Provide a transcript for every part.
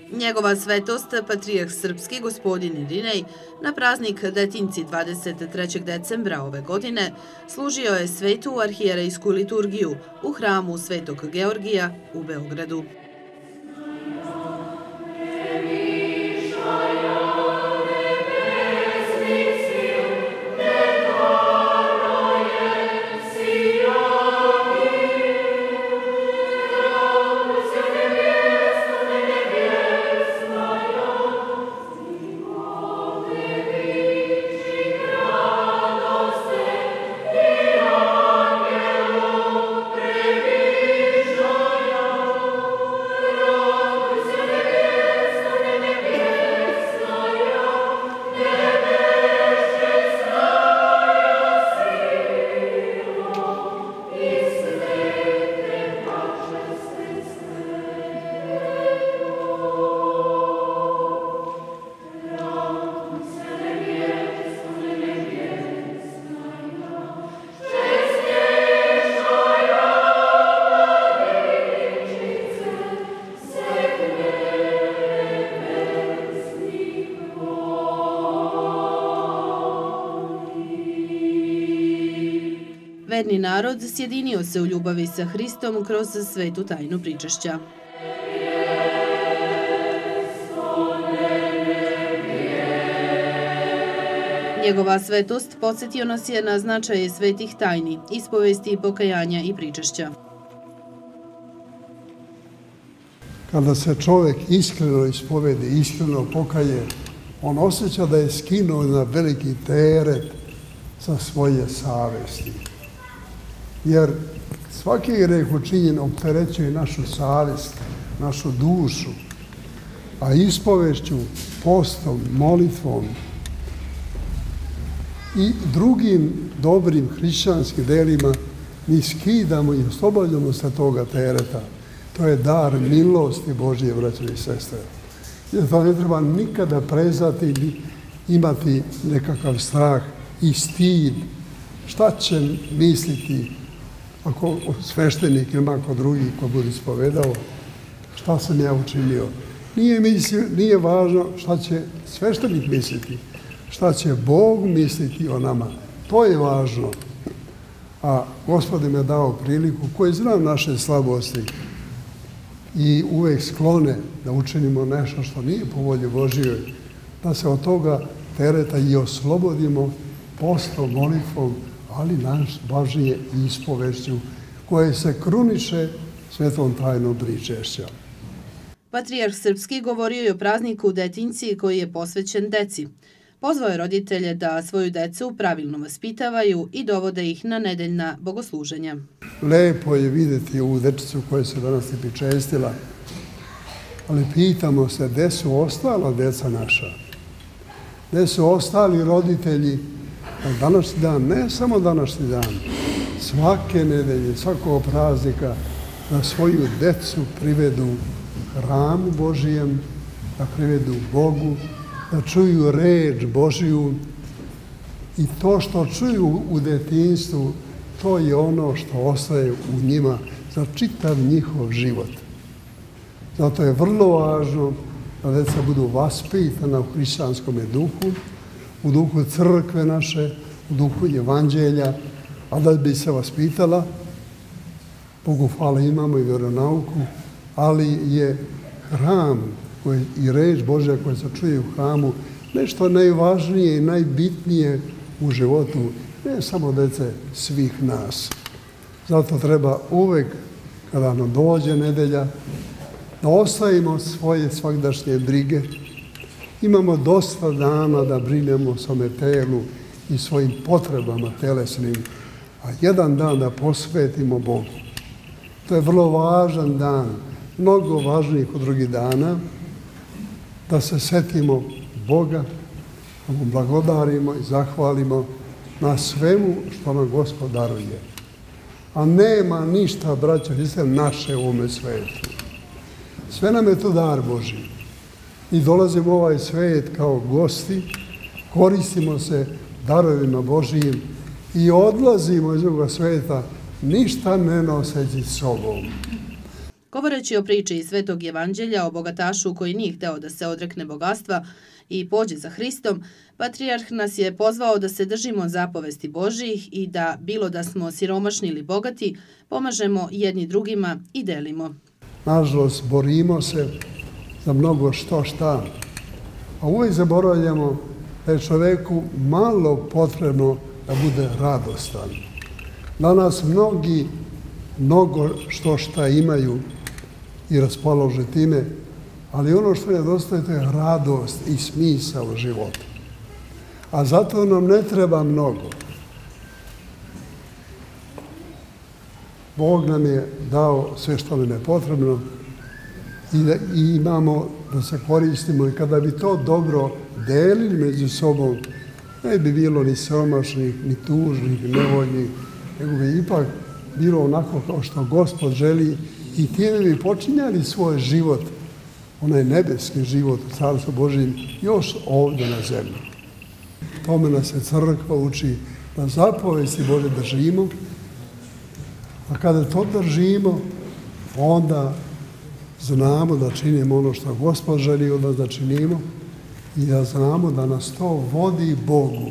Njegova svetost, patrijarh srpski gospodin Irinej, na praznik Detinci 23. decembra ove godine služio je svetu arhijerejsku liturgiju u hramu Svetog Georgija u Beogradu. Verni narod sjedinio se u ljubavi sa Hristom kroz svetu tajnu pričašća. Njegova svetost podsjetio nas je na značaje svetih tajni, ispovesti, pokajanja i pričašća. Kada se čovjek iskreno ispovedi, iskreno pokaje, on osjeća da je skinuo na veliki teret sa svoje savesti. Jer svaki greh učinjen opterećuje našu savjest, našu dušu, a ispovešću, postom, molitvom i drugim dobrim hrišćanskim delima mi skidamo i oslobađamo se toga tereta. To je dar milosti Božje, braćo i sestre. Jer to ne treba nikada prezati ili imati nekakav strah i stid. Šta će misliti ako sveštenik ili ako drugi ko bude ispovedao, šta sam ja učinio? Nije važno šta će sveštenik misliti, šta će Bog misliti o nama. To je važno. A Gospod im je dao priliku, koji zna naše slabosti i uvek sklone da učinimo nešto što nije po volji Božjoj, da se od toga tereta i oslobodimo postom, molitvom, ali najvažnije ispovešću koje se kruniše svetom tajnom pričešća. Patrijarh srpski govorio je o prazniku Detinci koji je posvećen deci. Pozvao je roditelje da svoju decu pravilno vaspitavaju i dovode ih na nedeljna bogosluženja. Lepo je vidjeti ovu dečicu koja se danas pričestila, ali pitamo se gde su ostala deca naša, gde su ostali roditelji. Današnji dan, ne samo današnji dan, svake nedelje, svakog praznika, da svoju decu privedu hramu Božijem, da privedu Bogu, da čuju reč Božiju i to što čuju u detinjstvu, to je ono što ostaje u njima za čitav njihov život. Zato je vrlo važno da deca budu vaspitana u hrišćanskom duhu, u duhu crkve naše, u duhu evanđelja, a da bi se vaspitala, Bogu hvala imamo i vjeronauku, ali je hram i reč Božja koja se čuje u hramu nešto najvažnije i najbitnije u životu, ne samo dece, svih nas. Zato treba uvek, kada nam dođe nedelja, da ostavimo svoje svagdašnje brige. Imamo dosta dana da brinemo o svome telu i svojim potrebama telesnim, a jedan dan da posvetimo Bogu. To je vrlo važan dan, mnogo važnijih od drugih dana, da se setimo Boga, da mu blagodarimo i zahvalimo na svemu što nam Gospod daruje. A nema ništa, braćo, naše u ovome svetu. Sve nam je to dar Božji. I dolazimo u ovaj svet kao gosti, koristimo se darovima Božijim i odlazimo iz ovoga sveta ništa ne noseći s sobom. Govoreći o priči iz Svetog Evanđelja o bogatašu koji nije hteo da se odrekne bogatstva i pođe za Hristom, patrijarh nas je pozvao da se držimo zapovesti Božjih i da, bilo da smo siromašni ili bogati, pomažemo jedni drugima i delimo. Nažalost, borimo se za mnogo šta, a uvijek zaboravljamo da je čoveku malo potrebno da bude radostan. Danas mnogi mnogo šta imaju i raspolože time, ali ono što nedostaje to je radost i smisao života. A zato nam ne treba mnogo. Bog nam je dao sve što nam je potrebno i imamo da se koristimo, i kada bi to dobro delili među sobom, ne bi bilo ni siromašnih, ni tužnih, ni nevoljnih, nego bi ipak bilo onako kao što Gospod želi i time bi počinjali svoj život, onaj nebeski život u Carstvu Božjem, još ovdje na zemlji. Tome nas je crkva uči, da zapovesti Božje držimo, a kada to držimo, onda znamo da činimo ono što Gospod želi od nas da činimo i da znamo da nas to vodi Bogu.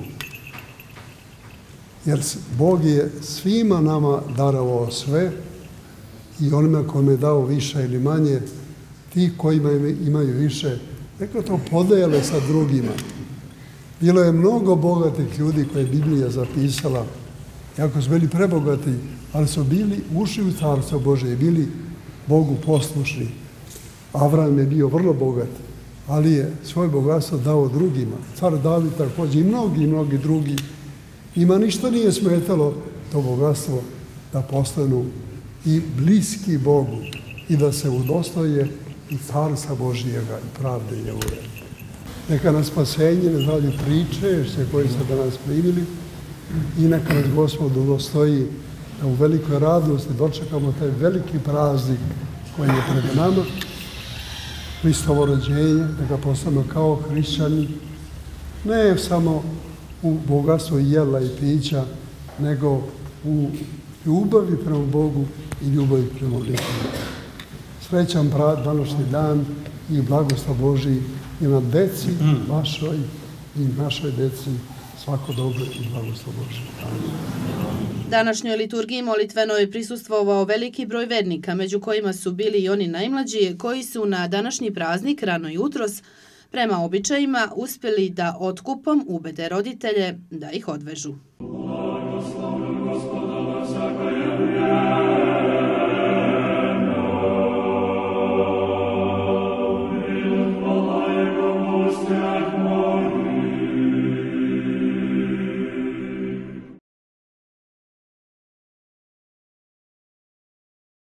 Jer Bog je svima nama darovao sve i onima kojima je dao više ili manje, ti koji imaju više, neka to podele sa drugima. Bilo je mnogo bogatih ljudi koje je Biblija zapisala, jako su bili prebogati, ali su bili ušli u Carstvo Božje i bili Bogu poslušni. Avram je bio vrlo bogat, ali je svoje bogatstvo dao drugima. Car David također i mnogi drugi. Njima ništa nije smetalo to bogatstvo da postanu i bliski Bogu i da se udostoje i Carstva Božjega i pravde njegove. Neka nas spasenje, ne znaju priče koje ste danas primili i neka nas Gospod udostoji da u velikoj radosti dočekamo taj veliki praznik koji je pred nama, Hristovo rođenje, da ga postavimo kao hrišćani, ne samo u bogatstvu jela i pića, nego u ljubavi prema Bogu i ljubavi prema ljudima. Srećan današnji dan i blagoslov Božji i na deci vašoj i našoj deci svako dobro i blagoslov Božji. Današnjoj liturgiji molitvenoj je prisustvovao veliki broj vernika, među kojima su bili i oni najmlađi, koji su na današnji praznik rano jutros, prema običajima, uspjeli da otkupom ubede roditelje da ih odvežu.